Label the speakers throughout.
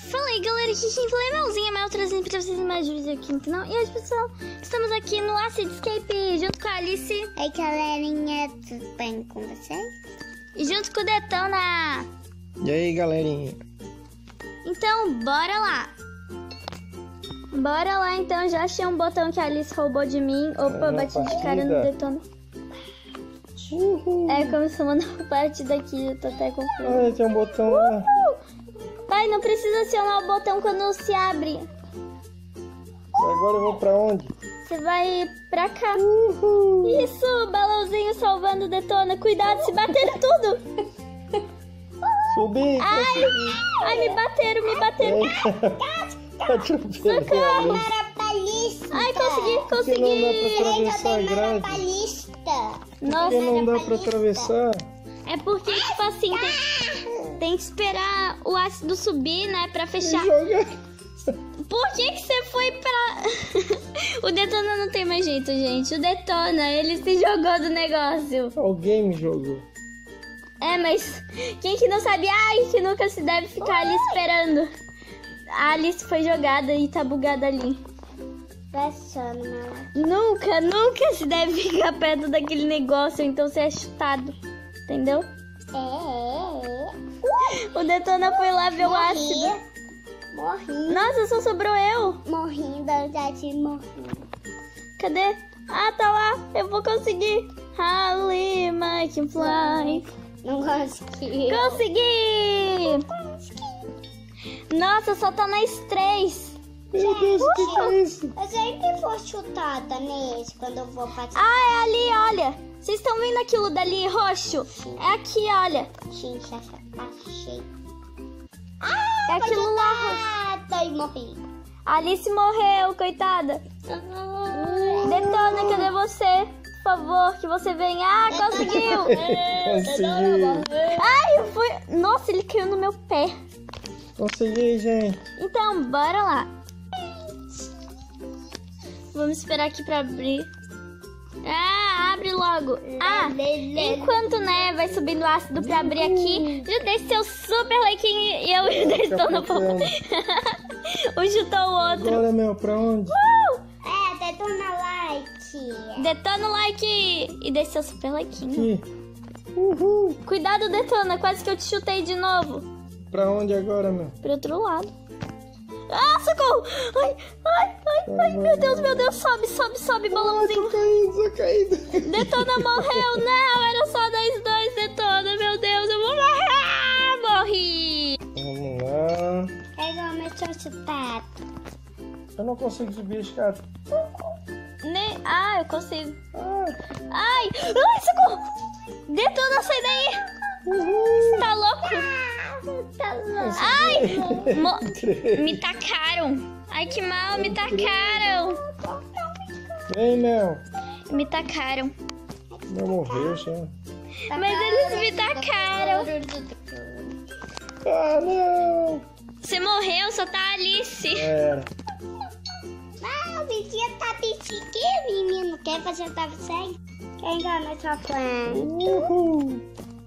Speaker 1: Fala aí, galera, aqui quem fala é Melzinha, Mel trazendo pra vocês mais vídeos aqui no canal. E hoje, pessoal, estamos aqui no Acid Escape junto com a Alice.
Speaker 2: Oi, galerinha, tudo bem com vocês?
Speaker 1: E junto com o Detona.
Speaker 3: E aí, galerinha?
Speaker 1: Então, bora lá. Bora lá, então. Já achei um botão que a Alice roubou de mim. Opa, bati de cara no Detona.
Speaker 3: Uhul.
Speaker 1: É, começou uma nova partida aqui, eu tô até confusa.
Speaker 3: Ah, tem um botão lá.
Speaker 1: Pai, não precisa acionar o botão quando se abre.
Speaker 3: Agora eu vou pra onde?
Speaker 1: Você vai pra cá.
Speaker 3: Uhul.
Speaker 1: Isso, balãozinho salvando o Detona. Cuidado, se bater tudo.
Speaker 3: Subi, consegui.
Speaker 1: Ai, me bateram.
Speaker 3: Tá te
Speaker 1: Socorro.
Speaker 2: Para balista!
Speaker 1: Ai,
Speaker 3: Por
Speaker 1: consegui.
Speaker 3: que não dá pra atravessar a grade?
Speaker 2: Balista!
Speaker 3: Por que
Speaker 1: Nossa,
Speaker 3: não dá pra atravessar?
Speaker 1: é porque, tipo assim, tem que esperar o ácido subir, né, pra fechar.
Speaker 3: Joga.
Speaker 1: Por que você foi pra... O Detona não tem mais jeito, gente. O Detona, ele se jogou do negócio.
Speaker 3: Alguém me jogou.
Speaker 1: É, mas quem que não sabe? Ai, que nunca se deve ficar ali esperando. A Alice foi jogada e tá bugada ali.
Speaker 2: Passando, meu.
Speaker 1: Nunca se deve ficar perto daquele negócio, então você é chutado. Entendeu? O Detona foi lá ver o ácido.
Speaker 2: Morri.
Speaker 1: Nossa, só sobrou eu.
Speaker 2: Morri, verdade, morri.
Speaker 1: Cadê? Ah, tá lá. Eu vou conseguir. Holly, Mike Fly.
Speaker 2: Não consegui.
Speaker 1: Consegui! Nossa, só tá nas 3.
Speaker 3: Meu Deus, o que é isso?
Speaker 2: Eu sempre vou chutada nesse quando eu vou participar.
Speaker 1: Ah, é ali, olha. Vocês estão vendo aquilo dali, roxo? É aqui, olha.
Speaker 2: Gente, essa achei.
Speaker 1: É aquilo lá, roxo.
Speaker 2: Ah, e morri.
Speaker 1: Alice morreu, coitada. Detona, cadê você? Por favor, que você venha. Ah, conseguiu.
Speaker 3: Consegui.
Speaker 1: Ai, eu fui... Nossa, ele caiu no meu pé.
Speaker 3: Consegui, gente.
Speaker 1: Então, bora lá. Vamos esperar aqui pra abrir. Ah, abre logo. Ah, enquanto, né, vai subindo o ácido pra abrir aqui, já deixe seu super like e eu estou no
Speaker 3: procurando.
Speaker 1: Um chutou o outro.
Speaker 3: Agora, meu, pra onde?
Speaker 2: Detona like.
Speaker 1: Detona o like e deixe seu super like.
Speaker 3: Aqui. Uhul.
Speaker 1: Cuidado, Detona, quase que eu te chutei de novo.
Speaker 3: Pra onde agora, meu?
Speaker 1: Pro outro lado. Ah, socorro! Ai, meu Deus, sobe, balãozinho.
Speaker 3: Tô caído.
Speaker 1: Detona morreu, não, era só nós dois, Detona, meu Deus, eu vou morrer, morri.
Speaker 3: Vamos lá.
Speaker 2: Pega o meu chutado.
Speaker 3: Eu não consigo subir a escada.
Speaker 1: Ah, eu consigo.
Speaker 3: Ah,
Speaker 1: Ai, socorro! Detona, sai daí!
Speaker 3: uhul.
Speaker 1: Tá louco?
Speaker 2: Tá louco.
Speaker 1: Ai, me tacaram. Ai, que mal, me tacaram.
Speaker 3: Vem, Mel.
Speaker 1: Me tacaram.
Speaker 3: Meu morreu já.
Speaker 1: Mas eles me tacaram.
Speaker 3: Ah, não.
Speaker 1: Você morreu, só tá a Alice.
Speaker 3: Era.
Speaker 2: Ah, o vizinho tá pedindo que menino quer fazer pra você? Quem ganha sua planta?
Speaker 3: Uhul.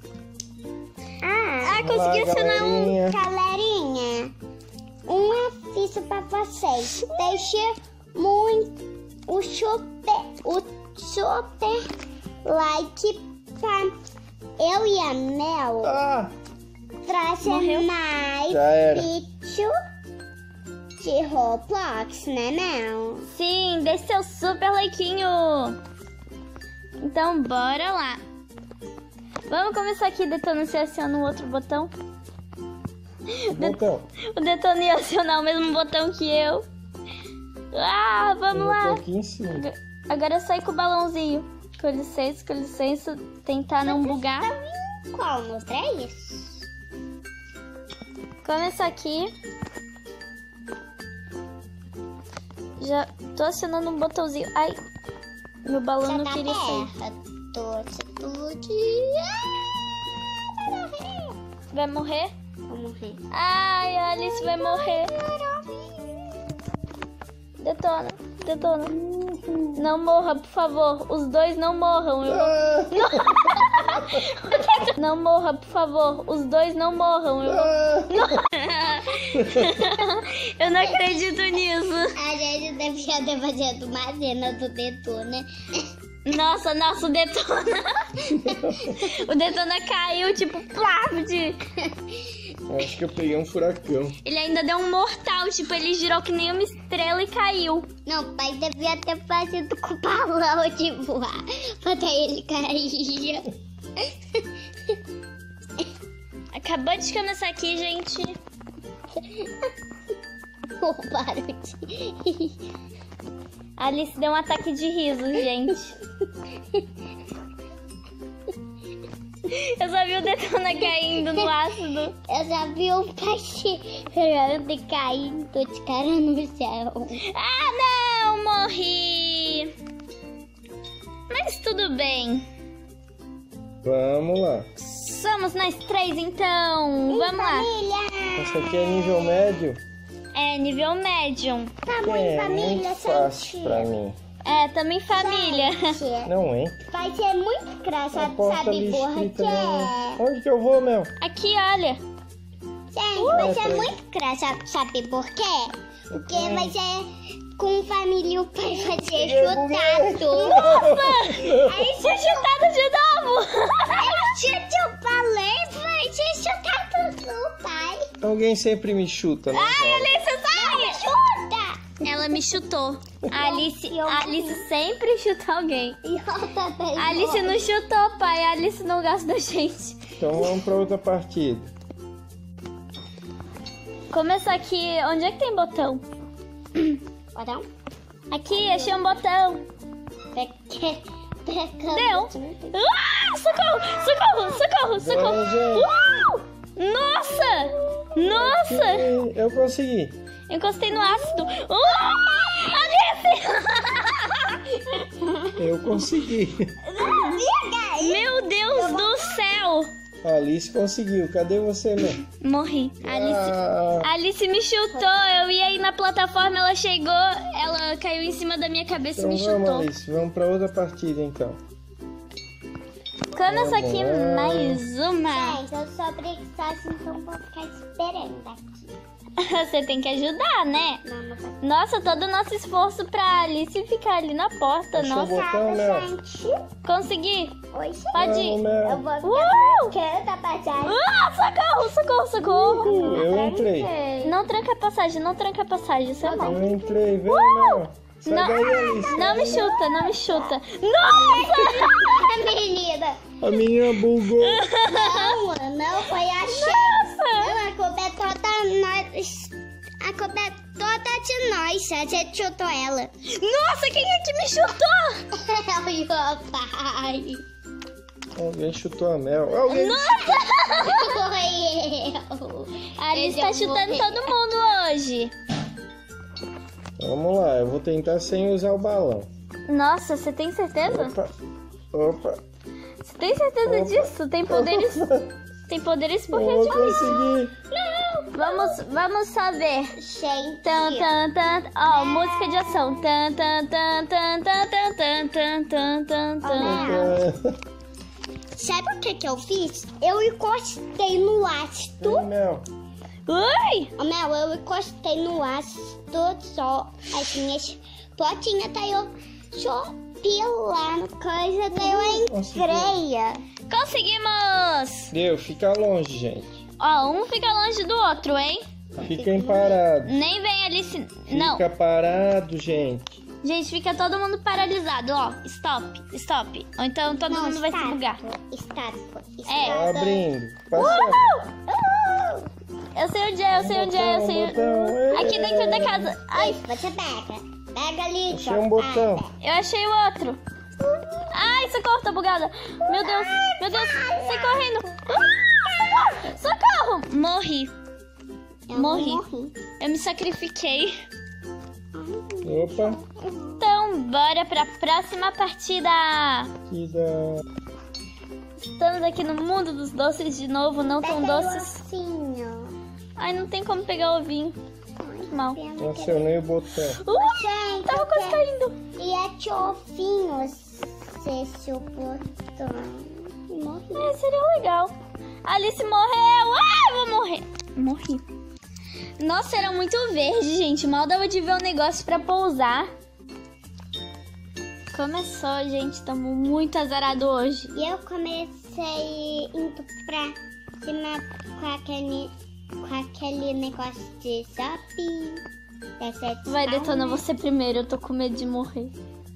Speaker 1: Ah, consegui acionar um.
Speaker 2: Galerinha, um aviso pra vocês. Deixe muito o super like pra eu e a Mel
Speaker 3: Ah,
Speaker 2: trazer
Speaker 1: Morreu?
Speaker 2: mais
Speaker 3: já era.
Speaker 2: vídeo de Roblox, né, Mel?
Speaker 1: Sim, deixe seu super likeinho. Então, bora lá. Vamos começar aqui, Detona, você aciona um outro botão.
Speaker 3: Botão.
Speaker 1: O Detona ia acionar o mesmo botão que eu. Ah, vamos
Speaker 3: Eu
Speaker 1: lá.
Speaker 3: tô aqui em cima.
Speaker 1: Agora sai com o balãozinho. Com licença. Tentar não bugar.
Speaker 2: Qual? No 3?
Speaker 1: Começa aqui. Já tô acionando um botãozinho. Ai, meu balão não queria sair. Vai morrer?
Speaker 2: Vou morrer.
Speaker 1: Ai, a Alice vai morrer. Detona. Não morra, por favor. Os dois não morram.
Speaker 3: Ah,
Speaker 1: Não morra, por favor. Os dois não morram. Eu não acredito nisso.
Speaker 2: A gente devia ter fazendo uma cena do Detona.
Speaker 1: Nossa, o Detona. O Detona caiu, tipo, plástico.
Speaker 3: Acho que eu peguei um furacão.
Speaker 1: Ele ainda deu um mortal, tipo, ele girou que nem uma estrela e caiu.
Speaker 2: Não, o pai devia ter fazido com o balão de voar. Pra daí ele cair.
Speaker 1: Acabou de começar aqui, gente.
Speaker 2: O barulho.
Speaker 1: A Alice deu um ataque de riso, gente. Eu só vi o Detona caindo no ácido.
Speaker 2: Eu já vi um pai chorando e caindo de cara no céu.
Speaker 1: Ah, não! Morri! Mas tudo bem.
Speaker 3: Vamos lá.
Speaker 1: Somos nós três, então. Vamos lá.
Speaker 2: Família!
Speaker 3: Essa aqui é nível médio.
Speaker 1: É, nível médium.
Speaker 2: Tamanho
Speaker 3: É
Speaker 2: família,
Speaker 3: muito fácil
Speaker 2: gente.
Speaker 3: pra mim.
Speaker 1: É, também família.
Speaker 2: Gente,
Speaker 3: Não, hein?
Speaker 2: vai ser muito
Speaker 3: A
Speaker 2: engraçado,
Speaker 3: porta
Speaker 2: sabe,
Speaker 3: ali
Speaker 2: porra?
Speaker 3: escrita
Speaker 2: Que
Speaker 3: não.
Speaker 2: é...
Speaker 3: Onde que eu vou, Mel?
Speaker 1: Aqui, olha.
Speaker 2: Gente, vai ser
Speaker 3: peraí.
Speaker 2: muito engraçado, sabe por quê? Porque vai ser com família o pai vai ser chutado.
Speaker 1: Aí foi chutado de novo.
Speaker 2: Eu falei, vai ser chutado no pai.
Speaker 3: Alguém sempre me chuta, né?
Speaker 1: Ai, Alice, sai!
Speaker 2: Chuta!
Speaker 1: Ela me chutou. A Alice sempre chuta alguém.
Speaker 2: E eu também.
Speaker 1: A Alice não chutou, pai. A Alice não gosta da gente.
Speaker 3: Então vamos pra outra partida.
Speaker 1: Começar aqui. Onde é que tem botão?
Speaker 2: Botão?
Speaker 1: Aqui, achei um botão. Deu. Socorro! Socorro!
Speaker 3: Bora, gente.
Speaker 1: Nossa!
Speaker 3: Eu consegui.
Speaker 1: Encostei no ácido. Alice!
Speaker 3: Eu consegui.
Speaker 1: Meu Deus do céu!
Speaker 3: A Alice conseguiu. Cadê você, Mel?
Speaker 1: Morri. A Alice me chutou. Eu ia ir na plataforma, ela chegou, ela caiu em cima da minha cabeça
Speaker 3: Então
Speaker 1: e me
Speaker 3: vamos,
Speaker 1: chutou.
Speaker 3: Alice. Vamos pra outra partida, então.
Speaker 1: Começa aqui mais uma.
Speaker 2: Gente, eu sou preguiçosa, então vou ficar esperando aqui.
Speaker 1: Você tem que ajudar, né?
Speaker 2: Não.
Speaker 1: Nossa, todo o nosso esforço pra Alice ficar ali na porta.
Speaker 3: Achou o
Speaker 1: Nossa,
Speaker 3: botão, Mel?
Speaker 2: Gente,
Speaker 1: consegui.
Speaker 2: oi, gente.
Speaker 1: Pode ir.
Speaker 3: Vamos, Mel.
Speaker 2: Eu vou ficar da passagem.
Speaker 1: Socorro!
Speaker 3: Eu entrei.
Speaker 1: Não tranca a passagem, isso é mal.
Speaker 3: Eu entrei. Vem, Mel. Sai
Speaker 1: Não.
Speaker 3: daí, Alice.
Speaker 1: Não me chuta. Nossa!
Speaker 2: Menina.
Speaker 3: A menina bugou.
Speaker 2: Não, foi a chance. Não, a culpa é toda nós. A culpa é toda de nós. A gente chutou ela.
Speaker 1: Nossa, quem é que me chutou?
Speaker 2: Eu e o pai.
Speaker 3: Alguém chutou a Mel. Alguém...
Speaker 2: Foi eu.
Speaker 1: A Alice tá chutando todo mundo hoje.
Speaker 3: Vamos lá, eu vou tentar sem usar o balão.
Speaker 1: Nossa, você tem certeza?
Speaker 3: Opa.
Speaker 1: Você tem certeza disso? Tem poderes? Tem poderes porque é
Speaker 3: Eu
Speaker 1: difícil.
Speaker 3: consegui.
Speaker 1: Vamos só ver.
Speaker 2: Gente.
Speaker 1: Ó, música de ação. Tan, tan, tan, tan, tan, tan, tan, tan, tan, tan.
Speaker 2: Sabe o que eu fiz? Eu encostei no ácido.
Speaker 3: Vem, Mel.
Speaker 1: Ui!
Speaker 2: Ô, Mel, eu encostei no ácido só as minhas potinhas, daí eu chopi lá no coisa, daí eu entrei.
Speaker 1: Conseguimos!
Speaker 3: Deu, fica longe, gente.
Speaker 1: Ó, um fica longe do outro, hein?
Speaker 3: Fiquem parados.
Speaker 1: Nem vem ali. Não.
Speaker 3: Fica parado, gente.
Speaker 1: Gente, fica todo mundo paralisado, ó. Stop. Ou então todo mundo vai se bugar.
Speaker 2: Estático.
Speaker 1: É.
Speaker 3: Tá abrindo. Passou.
Speaker 1: Eu sei onde é, eu sei.
Speaker 3: Botão.
Speaker 1: Aqui dentro da casa. Ai,
Speaker 2: Você pega. Pega ali.
Speaker 3: Achei um botão.
Speaker 1: eu achei o outro. Ai, socorro, tô bugada. Meu Deus, sai correndo. Socorro! Morri. Morri. Eu me sacrifiquei.
Speaker 3: Opa.
Speaker 1: Então, bora pra próxima partida.
Speaker 3: Aqui da...
Speaker 1: Estamos aqui no mundo dos doces de novo, não tão doces. Ai, não tem como pegar o ovinho. Mal.
Speaker 3: Acionei o botão.
Speaker 2: Gente,
Speaker 1: Tava quase caindo.
Speaker 2: E é tiofinho, seu botão.
Speaker 1: Seria legal. Alice morreu. Ah, eu vou morrer. Morri. Nossa, era muito verde, gente. Mal dava de ver o negócio pra pousar. Começou, gente. Tamo muito azarado hoje.
Speaker 2: E eu comecei indo pra cima com aquele negócio de shopping.
Speaker 1: Vai, Detona, você primeiro. Eu tô com medo de morrer.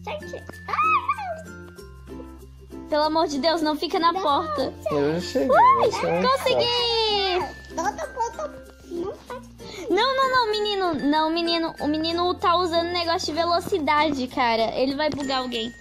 Speaker 1: Pelo amor de Deus, não fica na porta.
Speaker 3: Eu já cheguei.
Speaker 1: Consegui! Não, menino. Não, menino. O menino tá usando negócio de velocidade, cara. Ele vai bugar alguém.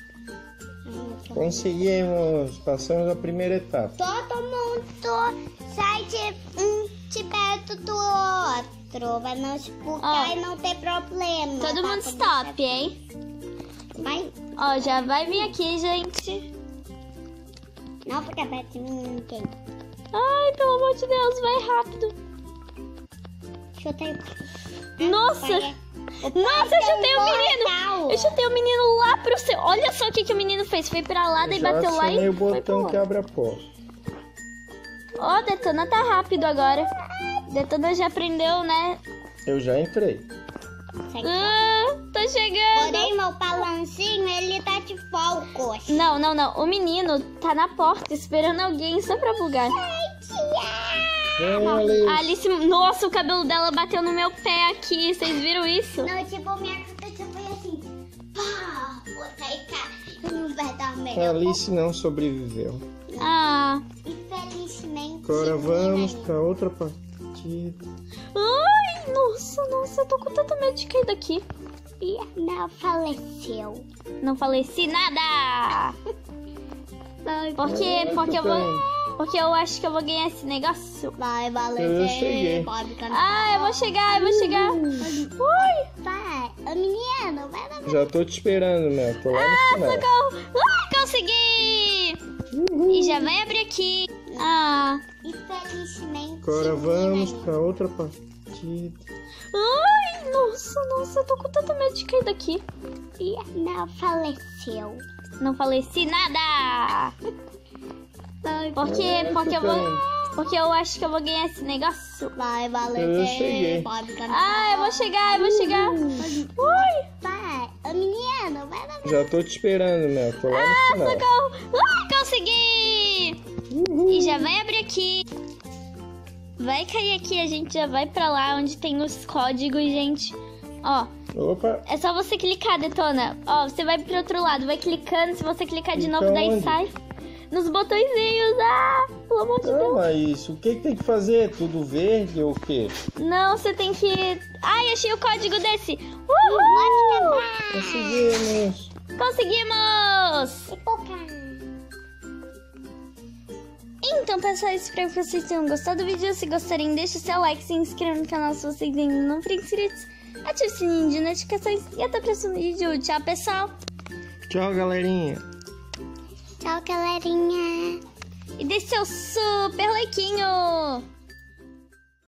Speaker 3: Conseguimos. Passamos a primeira etapa.
Speaker 2: Todo mundo sai de perto do outro. Vai não se bugar e não ter problema.
Speaker 1: Todo mundo stop, hein?
Speaker 2: Vai.
Speaker 1: Ó, já vai vir aqui, gente.
Speaker 2: Não fica perto de mim, ninguém.
Speaker 1: Ai, pelo amor de Deus, vai rápido.
Speaker 2: Chutei.
Speaker 1: Nossa, eu chutei o menino. Eu chutei o menino lá pro céu. Olha só o que o menino fez. Foi pra lá, daí bateu lá e
Speaker 3: o
Speaker 1: foi
Speaker 3: botão
Speaker 1: pro
Speaker 3: que abre a porta.
Speaker 1: Ó, Detona tá rápido agora. Detona já aprendeu, né?
Speaker 3: Eu já entrei.
Speaker 1: Tô chegando.
Speaker 2: Porém, meu balancinho, ele tá de focos.
Speaker 1: Não. O menino tá na porta esperando alguém só pra bugar.
Speaker 3: Vem, Alice.
Speaker 1: A Alice, nossa, o cabelo dela bateu no meu pé aqui. Vocês viram isso?
Speaker 2: Não, tipo, minha cabeça foi assim. Pá, botei cá. Não vai dar
Speaker 3: A
Speaker 2: melhor.
Speaker 3: Alice não sobreviveu.
Speaker 1: Ah.
Speaker 2: Infelizmente.
Speaker 3: Agora vamos
Speaker 2: menina.
Speaker 3: pra outra partida.
Speaker 1: Ai, nossa, eu tô com tanto medo de cair daqui.
Speaker 2: E não faleceu.
Speaker 1: Não faleci nada. Porque eu acho que eu vou ganhar esse negócio.
Speaker 2: Vai,
Speaker 3: Eu
Speaker 2: falecer.
Speaker 3: cheguei.
Speaker 2: Pode cantar.
Speaker 1: Ah, eu vou chegar. Ui.
Speaker 2: Vai, ô menino, vai.
Speaker 3: Já tô te esperando, Mel. Tô lá no final.
Speaker 1: Socorro. Consegui. E já vai abrir aqui. Ah.
Speaker 2: Infelizmente.
Speaker 3: Agora vamos
Speaker 2: menina.
Speaker 3: pra outra partida.
Speaker 1: Ai, nossa, eu tô com tanto medo de cair daqui.
Speaker 2: E não faleceu.
Speaker 1: Não faleci nada. Porque eu acho que eu vou ganhar esse negócio.
Speaker 2: Vai,
Speaker 3: Eu
Speaker 2: falecer.
Speaker 3: cheguei.
Speaker 2: Pode cantar.
Speaker 1: Ah, eu vou chegar. Ui.
Speaker 2: Vai, ô menino, vai.
Speaker 3: Já tô te esperando, Mel. Tô lá no final.
Speaker 1: Socorro. Consegui. E já vai abrir aqui. Vai cair aqui, a gente já vai pra lá onde tem os códigos, gente. Ó,
Speaker 3: Opa.
Speaker 1: é só você clicar, Detona. Ó, você vai pro outro lado, vai clicando. Se você clicar de
Speaker 3: Clica
Speaker 1: novo, daí
Speaker 3: onde?
Speaker 1: sai. Nos botõezinhos. Ah, pelo amor de Deus.
Speaker 3: Não, mas o que tem que fazer? Tudo verde ou o quê?
Speaker 1: Não, você tem que... Ai, achei o código desse. Uhul!
Speaker 3: Conseguimos.
Speaker 1: Conseguimos! Então, pessoal, espero que vocês tenham gostado do vídeo. Se gostarem, deixa o seu like, se inscreva no canal se vocês ainda não forem inscritos. Ative o sininho de notificações e até o próximo vídeo. Tchau, pessoal!
Speaker 3: Tchau, galerinha.
Speaker 2: Tchau, galerinha.
Speaker 1: E deixe seu super likeinho!